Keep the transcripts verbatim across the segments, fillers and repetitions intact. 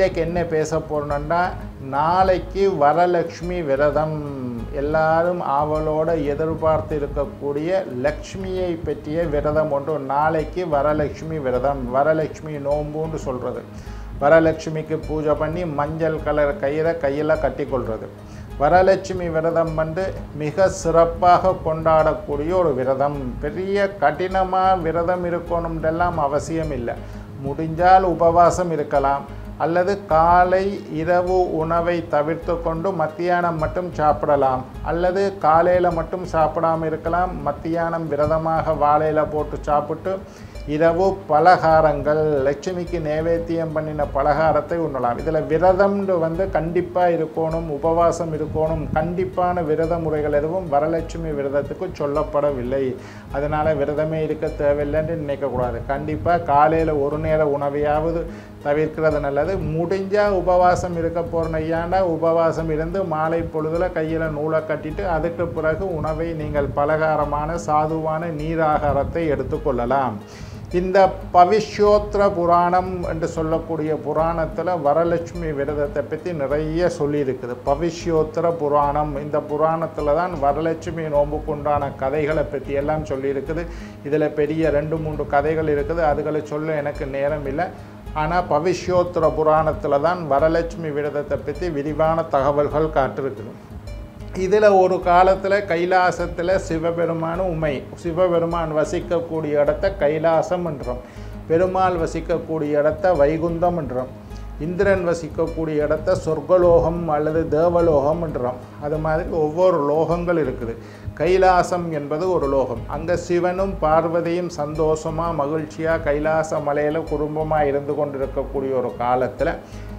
இன்றைக்கு என்ன பேச போறோம்னா நாளைக்கு வரலட்சுமி விரதம் எல்லாரும் ஆவலோட எதிர்பார்த்து இருக்கக்கூடிய லட்சுமியை பற்றிய விரதம் ஒன்று நாளைக்கு வரலட்சுமி விரதம் வரலட்சுமி நோம்புன்னு சொல்கிறது வரலட்சுமிக்கு பூஜை பண்ணி மஞ்சள் கலர் கயிறை கையில் கட்டிக்கொள்வது வரலட்சுமி விரதம் வந்து மிக சிறப்பாக கொண்டாடக்கூடிய ஒரு விரதம் பெரிய கடினமாக விரதம் இருக்கணும்ன்றெல்லாம் அவசியம் இல்லை முடிஞ்சால் உபவாசம் இருக்கலாம் அல்லது காலை இரவு உணவை தவிர்த்து கொண்டு மத்தியானம் மட்டும் சாப்பிடலாம் அல்லது காலையில் மட்டும் சாப்பிடாமல் இருக்கலாம் மத்தியானம் விரதமாக வாழையில் போட்டு சாப்பிட்டு இரவு பலகாரங்கள் லட்சுமிக்கு நைவேத்தியம் பண்ணின பலகாரத்தை உண்ணலாம் இதில் விரதம்னு வந்து கண்டிப்பாக இருக்கணும் உபவாசம் இருக்கணும் கண்டிப்பான விரத முறைகள் எதுவும் வரலட்சுமி விரதத்துக்கு சொல்லப்படவில்லை அதனால் விரதமே இருக்க தேவையில்லைன்னு நினைக்கக்கூடாது கண்டிப்பாக காலையில் ஒரு நேர உணவையாவது தவிர்க்கிறது நல்லது முடிஞ்சால் உபவாசம் இருக்க போகிறனையாண்டா உபவாசம் இருந்து மாலை பொழுதில் கையில் நூலை கட்டிட்டு அதுக்கு பிறகு உணவை நீங்கள் பலகாரமான சாதுவான நீராகாரத்தை எடுத்துக்கொள்ளலாம் இந்த பவிஷ்யோத்திர புராணம் என்று சொல்லக்கூடிய புராணத்தில் வரலட்சுமி விரதத்தை பற்றி நிறைய சொல்லியிருக்குது பவிஷ்யோத்திர புராணம் இந்த புராணத்தில் தான் வரலட்சுமி நோம்புக்குண்டான கதைகளை பற்றி எல்லாம் சொல்லியிருக்குது இதில் பெரிய ரெண்டு மூன்று கதைகள் இருக்குது அதுகளை சொல்ல எனக்கு நேரம் இல்லை ஆனால் பவிஷ்யோத்திர புராணத்தில் தான் வரலட்சுமி விரதத்தை பற்றி விரிவான தகவல்கள் காட்டிருக்குது இதில் ஒரு காலத்தில் கைலாசத்தில் சிவபெருமான் உமை சிவபெருமான் வசிக்கக்கூடிய இடத்த கைலாசம் என்றோம் பெருமாள் வசிக்கக்கூடிய இடத்த வைகுந்தம் என்றோம் இந்திரன் வசிக்கக்கூடிய இடத்த சொர்க்கலோகம் அல்லது தேவலோகம் என்றோம் அது மாதிரி ஒவ்வொரு லோகங்கள் இருக்குது கைலாசம் என்பது ஒரு லோகம் அங்கே சிவனும் பார்வதியும் சந்தோஷமாக மகிழ்ச்சியாக கைலாச மலையில் குடும்பமாக இருந்து கொண்டிருக்கக்கூடிய ஒரு காலத்தில்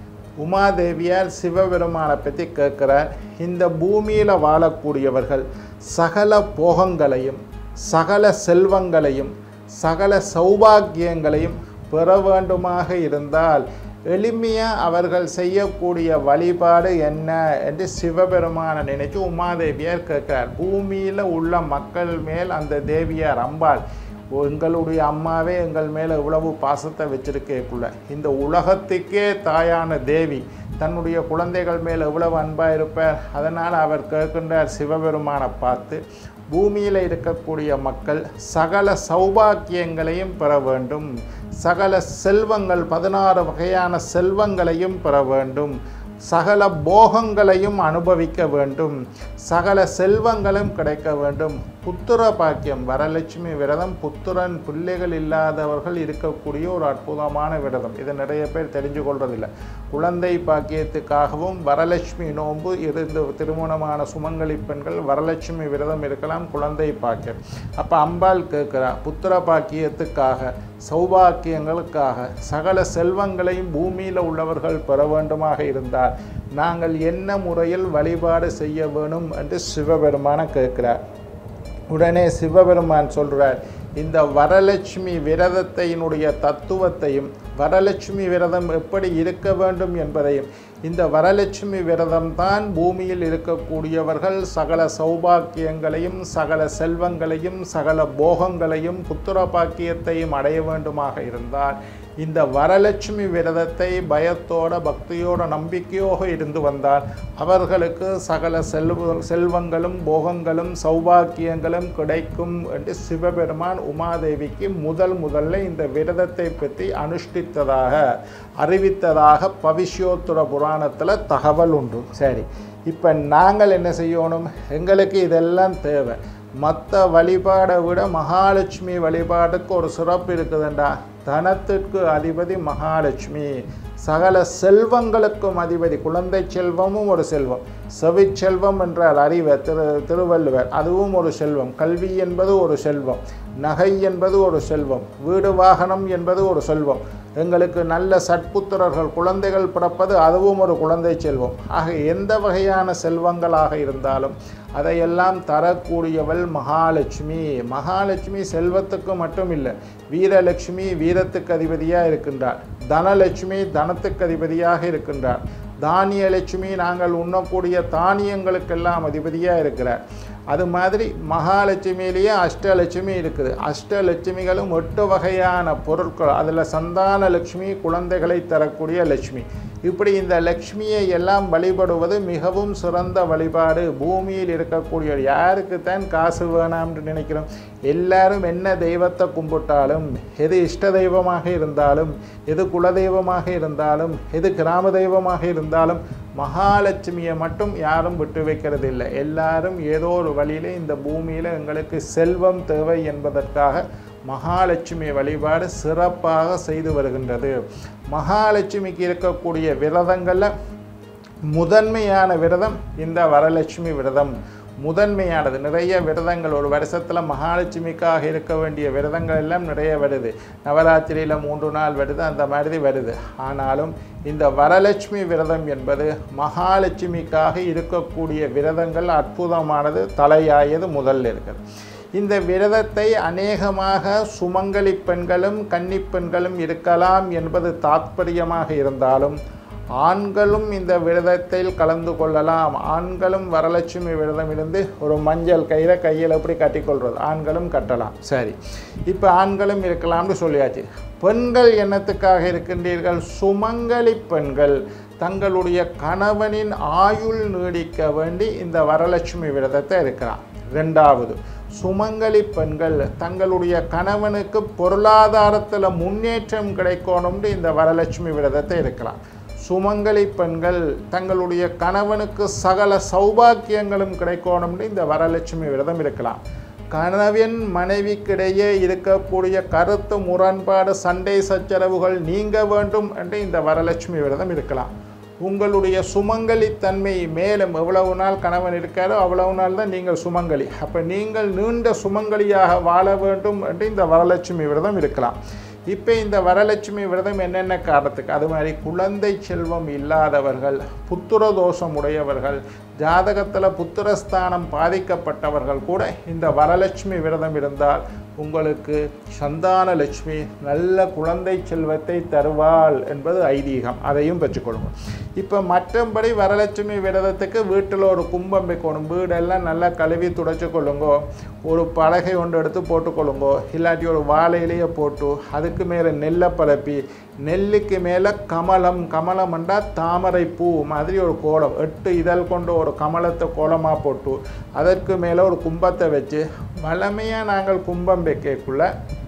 உமாதேவியார் சிவபெருமானை பற்றி கேட்குறார் இந்த பூமியில் வாழக்கூடியவர்கள் சகல போகங்களையும் சகல செல்வங்களையும் சகல சௌபாக்கியங்களையும் பெற வேண்டுமாக இருந்தால் எளிமையாக அவர்கள் செய்யக்கூடிய வழிபாடு என்ன என்று சிவபெருமானை நினைச்சு உமாதேவியார் கேட்கிறார் பூமியில் உள்ள மக்கள் மேல் அந்த தேவியார் அம்பாள் எங்களுடைய அம்மாவே எங்கள் மேலே இவ்வளவு பாசத்தை வச்சிருக்கேக்குள்ள இந்த உலகத்துக்கே தாயான தேவி தன்னுடைய குழந்தைகள் மேலே எவ்வளவு அன்பாக இருப்பார் அதனால் அவர் கேட்கின்றார் சிவபெருமானை பார்த்து பூமியில் இருக்கக்கூடிய மக்கள் சகல சௌபாக்கியங்களையும் பெற வேண்டும் சகல செல்வங்கள் பதினாறு வகையான செல்வங்களையும் பெற வேண்டும் சகல போகங்களையும் அனுபவிக்க வேண்டும் சகல செல்வங்களும் கிடைக்க வேண்டும் புத்திர பாக்கியம் வரலட்சுமி விரதம் புத்திரன் பிள்ளைகள் இல்லாதவர்கள் இருக்கக்கூடிய ஒரு அற்புதமான விரதம் இதை நிறைய பேர் தெரிஞ்சு கொள்றதில்லை குழந்தை பாக்கியத்துக்காகவும் வரலட்சுமி நோன்பு இருந்து திருமணமான சுமங்கலி பெண்கள் வரலட்சுமி விரதம் இருக்கலாம் குழந்தை பாக்கியம் அப்போ அம்பாள் கேட்குறா புத்திர பாக்கியத்துக்காக சௌபாக்கியங்களுக்காக சகல செல்வங்களையும் பூமியில் உள்ளவர்கள் பெற வேண்டுமாக இருந்தால் நாங்கள் என்ன முறையில் வழிபாடு செய்ய வேணும் என்று சிவபெருமானை கேட்கிறார் உடனே சிவபெருமான் சொல்கிறார் இந்த வரலட்சுமி விரதத்தினுடைய தத்துவத்தையும் வரலட்சுமி விரதம் எப்படி இருக்க வேண்டும் என்பதையும் இந்த வரலட்சுமி விரதம் தான் பூமியில் இருக்கக்கூடியவர்கள் சகல சௌபாக்கியங்களையும் சகல செல்வங்களையும் சகல போகங்களையும் புத்திர பாக்கியத்தையும் அடைய வேண்டுமாக இருந்தால் இந்த வரலட்சுமி விரதத்தை பயத்தோட பக்தியோட நம்பிக்கையோக இருந்து வந்தால் அவர்களுக்கு சகல செல்வ செல்வங்களும் போகங்களும் சௌபாக்கியங்களும் கிடைக்கும் என்று சிவபெருமான் உமாதேவிக்கு முதல் முதல்ல இந்த விரதத்தை பற்றி அனுஷ்டித்ததாக அறிவித்ததாக பவிஷ்யோத்திர புராணத்தில் தகவல் உண்டு சரி இப்போ நாங்கள் என்ன செய்யணும் எங்களுக்கு இதெல்லாம் தேவை மற்ற வழிபாடை விட மகாலட்சுமி வழிபாட்டுக்கு ஒரு சிறப்பு இருக்குதுண்டா தனத்திற்கு அதிபதி மகாலட்சுமி சகல செல்வங்களுக்கும் அதிபதி குழந்தை செல்வமும் ஒரு செல்வம் செவிச்செல்வம் என்றால் அறிவை திரு திருவள்ளுவர் அதுவும் ஒரு செல்வம் கல்வி என்பது ஒரு செல்வம் நகை என்பது ஒரு செல்வம் வீடு வாகனம் என்பது ஒரு செல்வம் எங்களுக்கு நல்ல சட்புத்திரர்கள் குழந்தைகள் பிறப்பது அதுவும் ஒரு குழந்தை செல்வம் ஆக எந்த வகையான செல்வங்களாக இருந்தாலும் அதையெல்லாம் தரக்கூடியவள் மகாலட்சுமி மகாலட்சுமி செல்வத்துக்கு மட்டும் இல்லை வீரலட்சுமி வீரத்துக்கு அதிபதியாக இருக்கின்றார் தனலட்சுமி தனத்துக்கு அதிபதியாக இருக்கின்றார் தானியலட்சுமி நாங்கள் உண்ணக்கூடிய தானியங்களுக்கெல்லாம் அதிபதியாக இருக்கிறார் அது மாதிரி மகாலட்சுமியிலேயே அஷ்டலட்சுமி இருக்குது அஷ்டலட்சுமிகளும் எட்டு வகையான பொருட்கள் அதில் சந்தான லட்சுமி குழந்தைகளை தரக்கூடிய லட்சுமி இப்படி இந்த லக்ஷ்மியை எல்லாம் வழிபடுவது மிகவும் சிறந்த வழிபாடு. பூமியில் இருக்கக்கூடிய யாருக்கு தான் காசு வேணாம்னு நினைக்கிறோம்? எல்லாரும் என்ன தெய்வத்தை கும்பிட்டாலும், எது இஷ்ட தெய்வமாக இருந்தாலும், எது குலதெய்வமாக இருந்தாலும், எது கிராம தெய்வமாக இருந்தாலும் மகாலட்சுமியை மட்டும் யாரும் விட்டு வைக்கிறது இல்லை. எல்லாரும் ஏதோ ஒரு வழியில் இந்த பூமியில் எங்களுக்கு செல்வம் தேவை என்பதற்காக மகாலட்சுமி வழிபாடு சிறப்பாக செய்து வருகின்றது. மகாலட்சுமிக்கு இருக்கக்கூடிய விரதங்களில் முதன்மையான விரதம் இந்த வரலட்சுமி விரதம். முதன்மையானது. நிறைய விரதங்கள் ஒரு வருஷத்தில் மகாலட்சுமிக்காக இருக்க வேண்டிய விரதங்கள் எல்லாம் நிறைய வருது. நவராத்திரியில் மூன்று நாள் வருது, அந்த மாதிரி வருது. ஆனாலும் இந்த வரலட்சுமி விரதம் என்பது மகாலட்சுமிக்காக இருக்கக்கூடிய விரதங்கள் அற்புதமானது, தலையாயது முதல்ல இருக்குது. இந்த விரதத்தை அநேகமாக சுமங்கலி பெண்களும் கன்னி பெண்களும் இருக்கலாம் என்பது தாத்பரியமாக இருந்தாலும் ஆண்களும் இந்த விரதத்தில் கலந்து கொள்ளலாம். ஆண்களும் வரலட்சுமி விரதம் இருந்து ஒரு மஞ்சள் கயிறை கையில் எப்படி கட்டிக்கொள்வது, ஆண்களும் கட்டலாம். சரி, இப்போ ஆண்களும் இருக்கலாம்னு சொல்லியாச்சு. பெண்கள் என்னத்துக்காக இருக்கின்றீர்கள்? சுமங்கலி பெண்கள் தங்களுடைய கணவனின் ஆயுள் நீடிக்க வேண்டி இந்த வரலட்சுமி விரதத்தை இருக்கிறான். ரெண்டாவது, சுமங்கலி பெண்கள் தங்களுடைய கணவனுக்கு பொருளாதாரத்தில் முன்னேற்றம் கிடைக்கணும்னு இந்த வரலட்சுமி விரதத்தை இருக்கலாம். சுமங்கலி பெண்கள் தங்களுடைய கணவனுக்கு சகல சௌபாக்கியங்களும் கிடைக்கணும்னு இந்த வரலட்சுமி விரதம் இருக்கலாம். கணவன் மனைவிக்கிடையே இருக்கக்கூடிய கருத்து முரண்பாடு, சண்டை சச்சரவுகள் நீங்க வேண்டும் என்று இந்த வரலட்சுமி விரதம் இருக்கலாம். உங்களுடைய சுமங்கலி தன்மை மேலும் எவ்வளவு நாள் கணவன் இருக்காரோ அவ்வளவு நாள் தான் நீங்கள் சுமங்கலி. அப்போ நீங்கள் நீண்ட சுமங்கலியாக வாழ வேண்டும் என்று இந்த வரலட்சுமி விரதம் இருக்கலாம். இப்போ இந்த வரலட்சுமி விரதம் என்னென்ன காரணத்துக்கு? அது மாதிரி குழந்தை செல்வம் இல்லாதவர்கள், புத்திர தோஷம் உடையவர்கள், ஜாதகத்தில் புத்திரஸ்தானம் பாதிக்கப்பட்டவர்கள் கூட இந்த வரலட்சுமி விரதம் இருந்தால் உங்களுக்கு சந்தான லட்சுமி நல்ல குழந்தை செல்வத்தை தருவாள் என்பது ஐதீகம். அதையும் பெற்றுக்கொள்ளுங்க. இப்போ மற்றபடி வரலட்சுமி விரதத்துக்கு வீட்டில் ஒரு கும்பம் வைக்கணும். வீடெல்லாம் நல்லா கழுவி துடைச்சி கொள்ளுங்கோ. ஒரு பலகை ஒன்று எடுத்து போட்டுக்கொள்ளுங்கோ. இல்லாட்டி ஒரு வாழையிலேயே போட்டு அதுக்கு மேலே நெல்லை பரப்பி, நெல்லுக்கு மேலே கமலம், கமலம் என்றால் தாமரை பூ மாதிரி ஒரு கோலம், எட்டு இதழ் கொண்டு ஒரு கமலத்தை கோலமாக போட்டு அதற்கு மேலே ஒரு கும்பத்தை வச்சு, வளமையாக நாங்கள் கும்பம் வைக்கக்குள்ள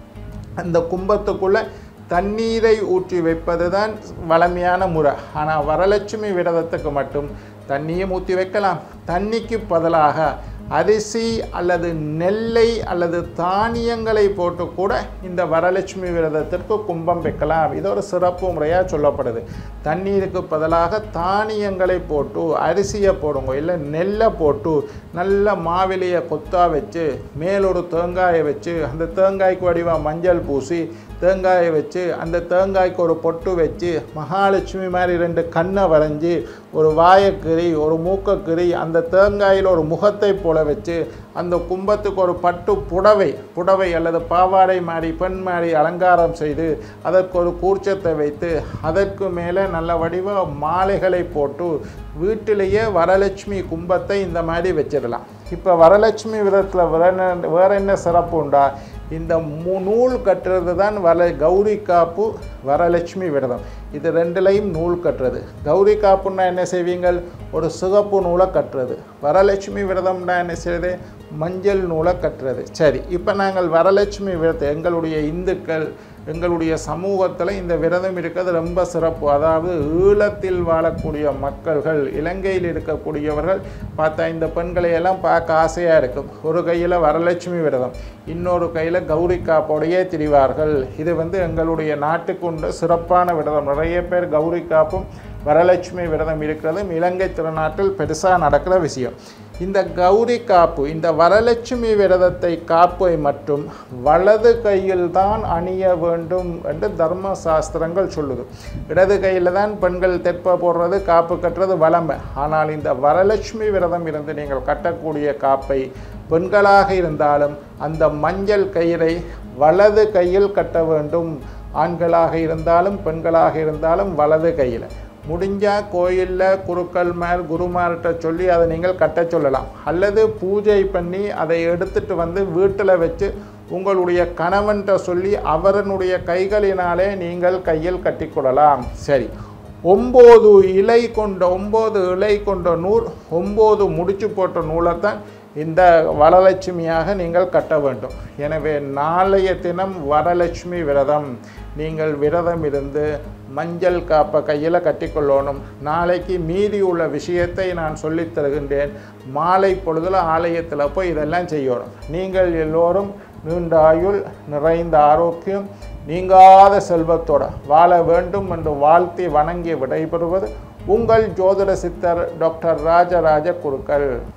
அந்த கும்பத்துக்குள்ளே தண்ணீரை ஊற்றி வைப்பது தான் வளமையான முறை. ஆனால் வரலட்சுமி விரதத்துக்கு மட்டும் தண்ணியும் ஊற்றி வைக்கலாம். தண்ணிக்கு பதிலாக அரிசி அல்லது நெல்லை அல்லது தானியங்களை போட்டு கூட இந்த வரலட்சுமி விரதத்திற்கு கும்பம் வைக்கலாம். இது ஒரு சிறப்பு முறையாக சொல்லப்படுது. தண்ணீருக்கு பதிலாக தானியங்களை போட்டு, அரிசியை போடுங்க, இல்லை நெல்லை போட்டு நல்ல மாவிலையை கொத்தா வச்சு மேலொரு தேங்காயை வச்சு அந்த தேங்காய்க்கு வடிவாக மஞ்சள் பூசி தேங்காயை வச்சு அந்த தேங்காய்க்கு ஒரு பொட்டு வச்சு மகாலட்சுமி மாதிரி ரெண்டு கண்ணை வரைஞ்சி ஒரு வாயக்கிரி ஒரு மூக்கக்கிரி அந்த தேங்காயில் ஒரு முகத்தை போல வச்சு அந்த கும்பத்துக்கு ஒரு பட்டு புடவை புடவை அல்லது பாவாடை மாதிரி பெண் மாதிரி அலங்காரம் செய்து அதற்கு ஒரு கூர்ச்சத்தை வைத்து அதற்கு மேலே நல்ல வடிவ மாலைகளை போட்டு வீட்டிலேயே வரலட்சுமி கும்பத்தை இந்த மாதிரி வச்சிடலாம். இப்போ வரலட்சுமி விரதத்தில் வேற என்ன வேற என்ன சிறப்பு உண்டா? இந்த மூ நூல் கட்டுறது தான் வர கௌரி காப்பு வரலட்சுமி விரதம். இது ரெண்டுலையும் நூல் கட்டுறது. கௌரி காப்புன்னா என்ன செய்வீங்கள்? ஒரு சிகப்பு நூலை கட்டுறது. வரலட்சுமி விரதம்னா என்ன செய்வது? மஞ்சள் நூலை கட்டுறது. சரி, இப்போ நாங்கள் வரலட்சுமி விரதம் எங்களுடைய இந்துக்கள் எங்களுடைய சமூகத்தில் இந்த விரதம் இருக்கிறது ரொம்ப சிறப்பு. அதாவது ஈழத்தில் வாழக்கூடிய மக்கள்கள், இலங்கையில் இருக்கக்கூடியவர்கள் பார்த்தா இந்த பெண்களை எல்லாம் பார்க்க ஆசையாக இருக்கும். ஒரு கையில் வரலட்சுமி விரதம், இன்னொரு கையில் கௌரி காப்போடையே திரிவார்கள். இது வந்து எங்களுடைய நாட்டுக்கு உண்டு சிறப்பான விரதம். நிறைய பேர் கௌரி காப்பும் வரலட்சுமி விரதம் இருக்கிறது இலங்கை திருநாட்டில் பெருசாக நடக்கிற விஷயம். இந்த கௌரி காப்பு, இந்த வரலட்சுமி விரதத்தை காப்பை மட்டும் வலது கையில் தான் அணிய வேண்டும் என்று தர்ம சாஸ்திரங்கள் சொல்லுது. இடது கையில் தான் பெண்கள் தெப்ப போடுறது, காப்பு கட்டுறது வளமை. ஆனால் இந்த வரலட்சுமி விரதம் இருந்து நீங்கள் கட்டக்கூடிய காப்பை பெண்களாக இருந்தாலும் அந்த மஞ்சள் கயிறை வலது கையில் கட்ட வேண்டும். ஆண்களாக இருந்தாலும் பெண்களாக இருந்தாலும் வலது கையில். முடிஞ்சால் கோயிலில் குருக்கள் மேல் குருமார்கிட்ட சொல்லி அதை நீங்கள் கட்ட சொல்லலாம். அல்லது பூஜை பண்ணி அதை எடுத்துகிட்டு வந்து வீட்டில் வச்சு உங்களுடைய கணவன்கிட்ட சொல்லி அவரனுடைய கைகளினாலே நீங்கள் கையில் கட்டிக்கொள்ளலாம். சரி, ஒம்பது இலை கொண்ட ஒம்பது இலை கொண்ட நூல் ஒம்பது முடிச்சு போட்ட நூலைத்தான் இந்த வரலட்சுமியாக நீங்கள் கட்ட வேண்டும். எனவே நாளைய தினம் வரலட்சுமி விரதம். நீங்கள் விரதம் இருந்து மஞ்சள் காப்பை கையில் கட்டிக்கொள்ளணும். நாளைக்கு மீதி உள்ள விஷயத்தை நான் சொல்லித் தருகின்றேன். மாலை பொழுதில் ஆலயத்தில் போய் இதெல்லாம் செய்யணும். நீங்கள் எல்லோரும் நீண்ட ஆயுள், நிறைந்த ஆரோக்கியம், நீங்காத செல்வத்தோடு வாழ வேண்டும் என்று வாழ்த்தி வணங்கி விடைபெறுவது உங்கள் ஜோதிட சித்தர் டாக்டர் ராஜராஜ குருக்கள்.